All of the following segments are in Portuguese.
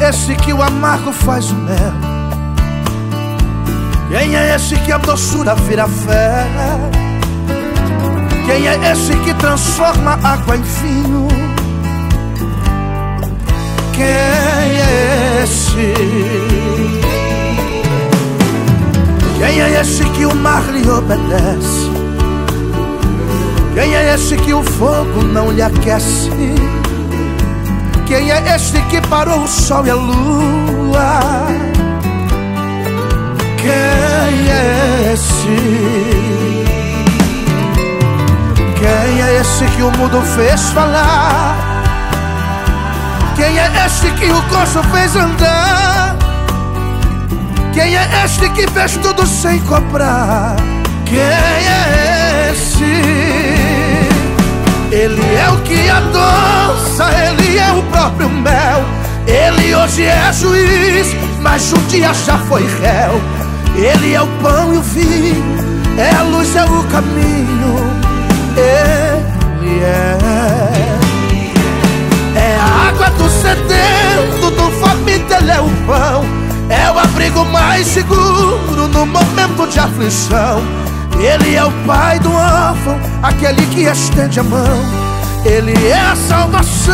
é esse que o amargo faz o mel? Quem é esse que a doçura vira fé? Quem é esse que transforma água em vinho? Quem é esse? Quem é esse que o mar lhe obedece? Quem é esse que o fogo não lhe aquece? Quem é esse que parou o sol e a lua? Quem é esse? Quem é esse que o mudo fez falar? Quem é este que o coxo fez andar? Quem é este que fez tudo sem cobrar? Quem é esse? Ele é o que adoça, ele é o próprio mel. Ele hoje é juiz, mas um dia já foi réu. Ele é o pão e o vinho, é a luz, é o caminho. Ele é a água do sedento, do faminto ele é o pão. É o abrigo mais seguro no momento de aflição. Ele é o pai do órfão, aquele que estende a mão. Ele é a salvação.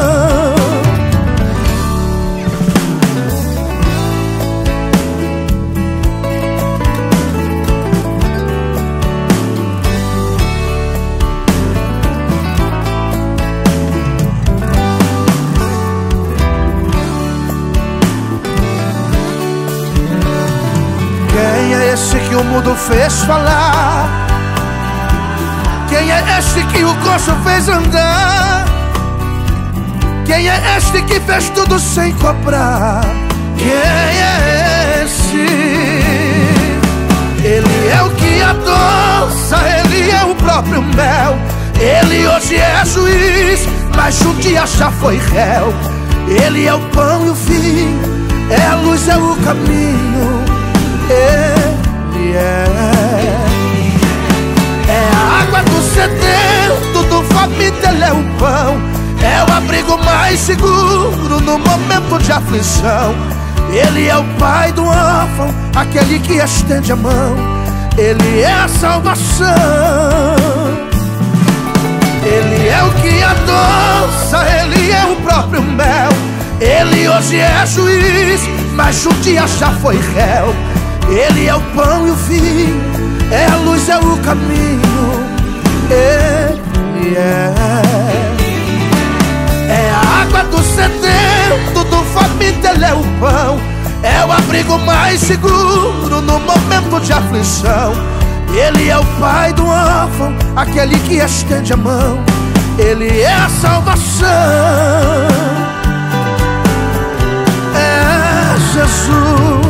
Quem é esse que o mudo fez falar? Quem é este que o coxo fez andar? Quem é este que fez tudo sem cobrar? Quem é esse? Ele é o que adoça, ele é o próprio mel. Ele hoje é juiz, mas um dia já foi réu. Ele é o pão e o vinho, é a luz, é o caminho. Ele é a água do sedento, do faminto ele é o pão. É o abrigo mais seguro no momento de aflição. Ele é o pai do órfão, aquele que estende a mão. Ele é a salvação. Ele é o que adoça, ele é o próprio mel. Ele hoje é juiz, mas um dia já foi réu. Ele é o pão e o vinho, é a luz, é o caminho. Ele é a água do sedento, do faminto ele é o pão. É o abrigo mais seguro no momento de aflição. Ele é o pai do órfão, aquele que estende a mão. Ele é a salvação. É Jesus.